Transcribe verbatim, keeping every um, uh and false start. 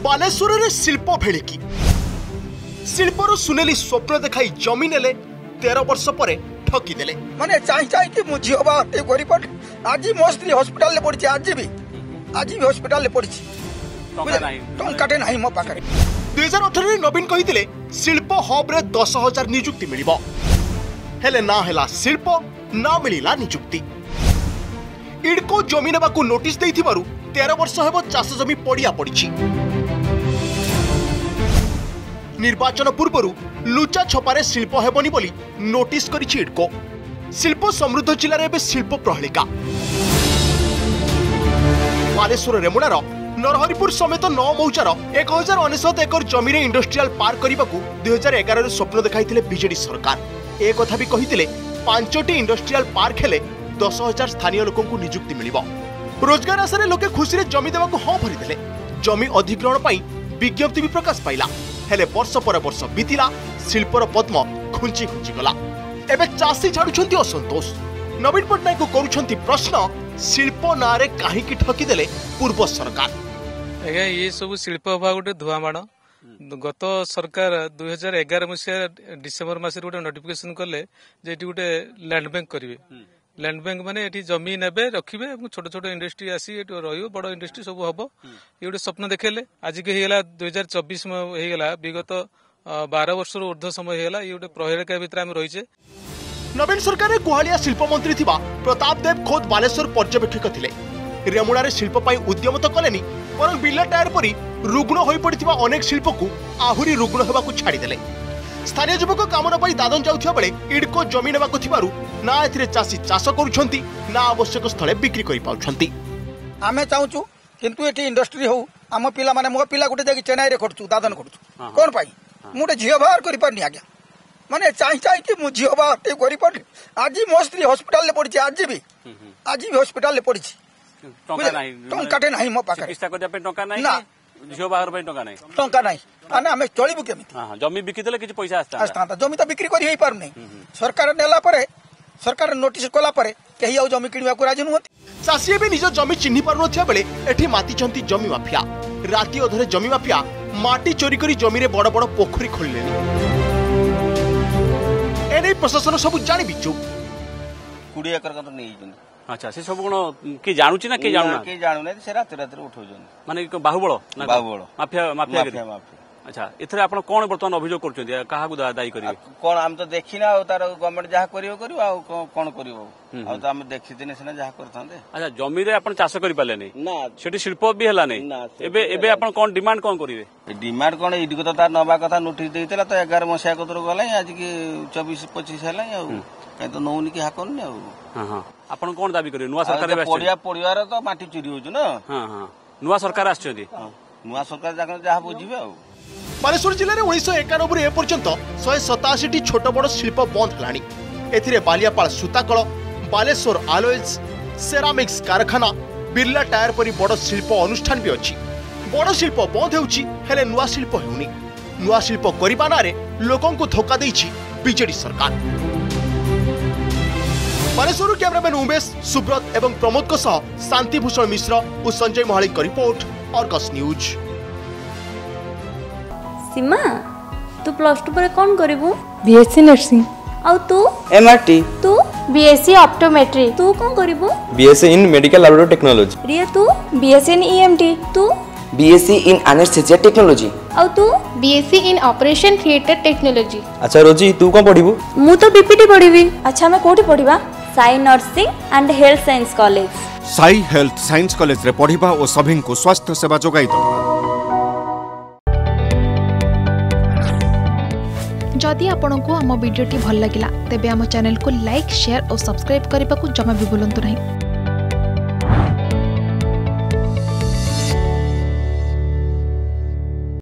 बालेश्वर रे शिल्प भेलिकी शिल्पर सुनेली स्वप्न देखाई जमी नेले तेरह वर्ष पर ठकी देले माने चाहि चाहि कि मु झियो बा ए गरी पट आज मो स्त्री हॉस्पिटल ले पड़ी आज भी आज भी हॉस्पिटल ले पड़ी टंका नाही टंका टे नाही मो पाखरे दो हज़ार अठारह रे नवीन कहिथिले शिल्प हब रे दस हज़ार नियुक्ति मिलिबो हेले ना हेला शिल्प ना मिलिला नियुक्ति इडको जमी नेबाकू नोटिस देइथिबारु तेरह वर्ष हेबो चाष जमी पड़िया पड़िछि निर्वाचन पूर्वरु लुचा छपारे शिल्प हेबनी बोली नोटिस करिछि इडको शिल्प समृद्ध जिले में शिल्प प्रहेलिका बालेश्वर रेमुणार नरहरिपुर समेत नौ मौजार एक हजार अनेशत एकर जमी रे इंडस्ट्रियल पार्क करने को दुई हजार एगार स्वप्न देखाई बीजेडी सरकार ए कथा भी कही पांचटी इंडस्ट्रियल पार्क हेले दस हजार स्थानीय लोक नियुक्ति मिल रोजगार आशा लोके खुशी जमी देवा हाँ भरीदे जमी अधिग्रहण पर विज्ञप्ति भी प्रकाश पाइला हेले वर्ष पर वर्ष बीतिला शिल्पर पद्म खुंची खुंची गला एबे चाषी छाड़ुछंती असंतोष नवीन पट्टनायक करुछंती प्रश्न शिल्प नारे काहेकि ठकीदेले पूर्व सरकार आज्ञा ये सब शिल्प हवा गोटे धुआमाड़ गत सरकार दुई हजार एगार मसीहा डिसेम्बर मस गोटे नोटिफिकेशन कले जे गोटे लैंड बैंक करेंगे लैंड बैंक माने एटी जमी नेबे रखिबे छोट छोट इंडस्ट्री आसी एटी रहियो बड़ इंडस्ट्री सब हबो ये गोटे स्वप्न देखेले आज के हेला दुई हजार चौबीस में हेगला विगत बारह वर्ष ऊर्ध्व समय हेला ये गोटे प्रहेलिका भितर आम रही नवीन सरकार गुहालिया शिल्प मंत्री थिबा प्रताप देव खोद बालेश्वर पर्यवेक्षक थिले रेमुणार शिल्प पाई उद्यम तो कलेनी पर बिल्ला टायर परी रुग्ण होई पड़िथिबा अनेक शिल्प को आहुरी रुग्ण हेबाकू छाड़ी देले स्थानीय युवक कामना पाई दादन जाउथिबा बेले इडको जमी नेबाकू थिबारु ना एथिरे चासी चाष करूछंती ना आवश्यक स्थले बिक्री करि पाउछंती आमे चाहूछु किंतु एठी इंडस्ट्री हो आम पिला माने मो पिला गुटे जाकी चेन्नई रे करछु दादन करछु कोन पाई मुटे झियो बाहर करि पारनी आज्ञा माने चाहि चाहि कि मु झियो बाहर ए करि पार आज मो स्त्री हॉस्पिटल ले पड़ी आज भी आज भी हॉस्पिटल ले पड़ी टंका नाही टंका टे नाही मो पाखरे चिकित्सा करबा पे टंका नाही ना झियो बाहर पे टंका नाही टंका नाही माने हमें चलिबु केमिति हां जमी बिकि देले किछ पैसा आस्ता आस्ता जमी तो बिक्री करि हेई पार नै सरकार नेला परे सरकार नोटिस कोला परे केही आ जमी किनिबा को राजी नहति चासी भी निज जमी चिन्हि पार नथिया बेले एठी माती चंती जमी माफिया राती अधरे जमी माफिया माटी चोरी करी जमी रे बड़ बड़ पोखरी खोललेनी एने प्रशासन सब जानि बिचु बीस एकर का तो नहीं जन अच्छा से सब कोन की जानुची ना के जानु ना के जानु नै से रात रात उठौ जन माने बाहुबळ ना बाहुबळ माफिया माफिया माफिया माफिया अच्छा एथरे आपण कोन वर्तमान अभियोग करछथि काहा को दायी करिवे कोन हम तो देखिना आ तार गवर्नमेंट जहा करियो करियो आ कोन करियो आ तो हम देखि दिने सेना जहा करथांदे अच्छा जमी रे आपण चाष करि पाले नै ना सेठी शिल्प भी हला नै एबे एबे आपण कोन डिमांड कोन करिवे डिमांड कोन इडी को तो तार नबा कथा नोटिस देइतला तो ग्यारह मसिया कतर गलै आज की चौबीस पच्चीस हलै आ कहीं तो नौनी की हाकन नै हां हां आपण कोन दाबी करिवे नुवा सरकार बे पडिया परिवार तो माटी चोरी होजु ना हां हां नुवा सरकार आछथि नुवा सरकार जाक जहा बुझिबे आ बालेश्वर जिले में उन्नीस एकानबे एपर्यंत शहे सताशी टी छोट बड़ शिल्प बंद हेलानी एथिरे बालियापाल सूताकल बालेश्वर आलोएज सेरामिक्स कारखाना बिरला टायर परी बड़ शिल्प अनुष्ठान भी अच्छी बड़ शिल्प बंद होउची हेले नुआ शिल्प हेउनी नुआ शिल्प करिबा नारे लोकन को धोखा देइची बीजेडी सरकार बालेश्वर कैमरामैन उमेश सुब्रत एवं प्रमोद को सह शांतिभूषण मिश्र और संजय महाली का रिपोर्ट अर्गस न्यूज। सीमा तू प्लस टू पर कौन करिवु बीएससी नर्सिंग और तू एमआरटी तू बीएससी ऑप्टोमेट्री तू कौन करिवु BSc in medical laboratory technology रिया तू बीएससी इन ईएमटी तू बीएससी इन एनेस्थेसिया टेक्नोलॉजी और तू BSc in operation theatre technology. अच्छा रोजी तू कौन पढ़िबु मु तो बीपीटी पढ़िबी। अच्छा मैं कोठी पढ़िबा Sai nursing and health science college Sai health science college रे पढ़िबा और सभी को स्वास्थ्य सेवा जोगाई दो। जदि आपंक आम भिडी भल लगा तेब आम चैनल को लाइक शेयर और सब्सक्राइब करने को जमा भी भूलु नहीं।